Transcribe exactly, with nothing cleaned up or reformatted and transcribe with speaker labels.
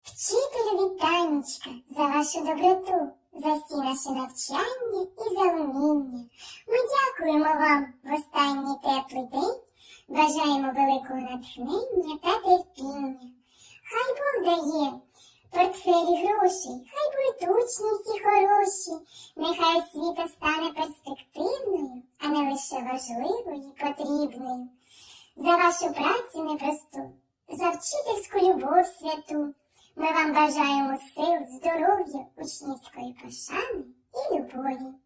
Speaker 1: Вчителю вітанечка за вашу доброту, за всі наші навчання і за уміння. Ми дякуємо вам в останній теплий день, бажаємо великого натхнення та терпіння. Хай Бог дає портфелі грошей, хай будуть учні хороші, нехай освіта стане перспективною, а не лише важливою і потрібною. За вашу працю непросту, за вчительську любов святу, ми вам бажаємо сил, здоров'я, учнівської пошани і любові.